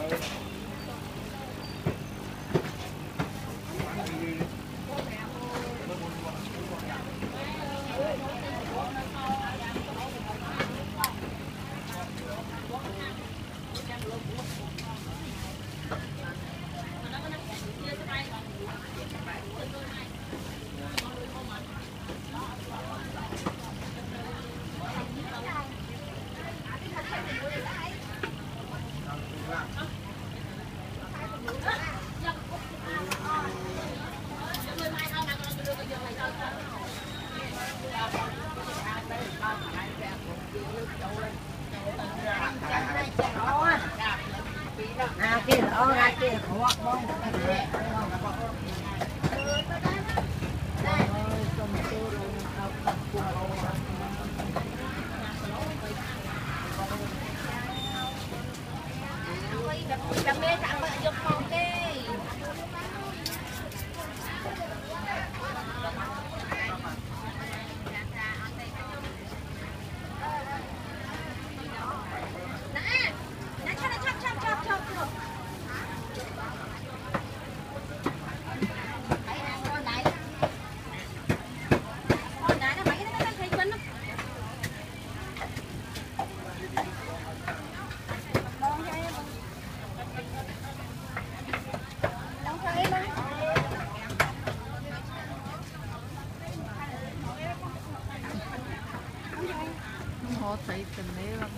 thấy tình đấy là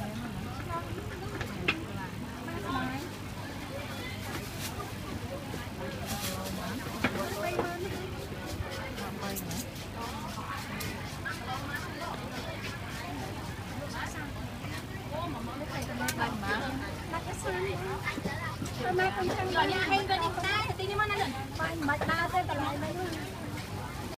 mai con chân rồi nha, hay bên đi đây, tí nữa mà nó lên. Mai mai ta tên tao lại mấy luôn.